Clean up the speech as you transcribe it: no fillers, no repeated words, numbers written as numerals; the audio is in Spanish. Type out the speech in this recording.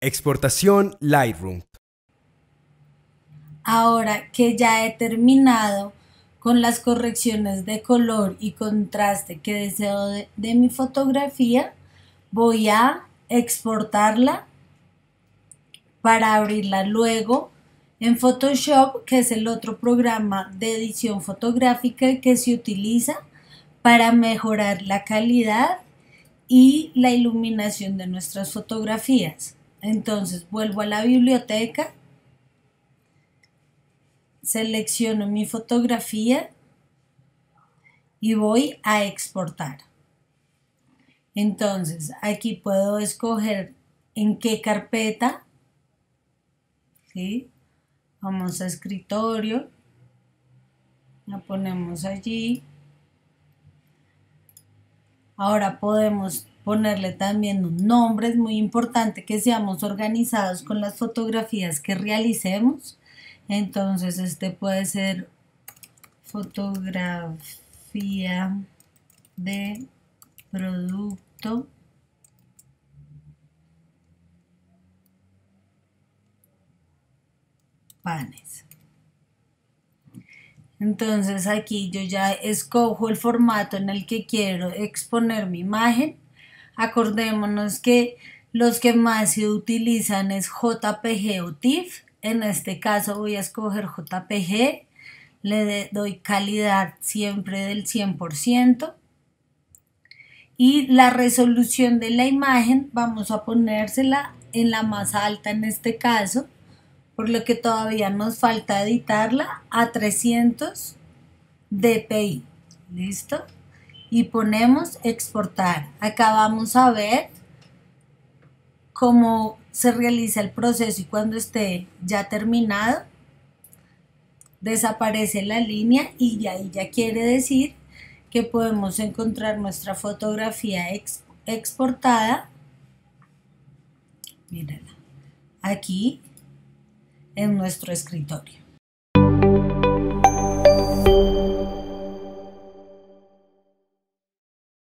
Exportación Lightroom. Ahora que ya he terminado con las correcciones de color y contraste que deseo de mi fotografía, voy a exportarla para abrirla luego en Photoshop, que es el otro programa de edición fotográfica que se utiliza para mejorar la calidad y la iluminación de nuestras fotografías. Entonces vuelvo a la biblioteca, selecciono mi fotografía y voy a exportar. Entonces aquí puedo escoger en qué carpeta, ¿sí? Vamos a escritorio, la ponemos allí. Ahora podemos ponerle también un nombre, es muy importante que seamos organizados con las fotografías que realicemos. Entonces este puede ser fotografía de producto panes. Entonces aquí yo ya escojo el formato en el que quiero exponer mi imagen. Acordémonos que los que más se utilizan es JPG o TIFF. En este caso voy a escoger JPG. Le doy calidad siempre del 100%. Y la resolución de la imagen vamos a ponérsela en la más alta en este caso, por lo que todavía nos falta editarla a 300 dpi. ¿Listo? Y ponemos exportar. Acá vamos a ver cómo se realiza el proceso y cuando esté ya terminado desaparece la línea y ahí ya quiere decir que podemos encontrar nuestra fotografía exportada. Mírala aquí en nuestro escritorio.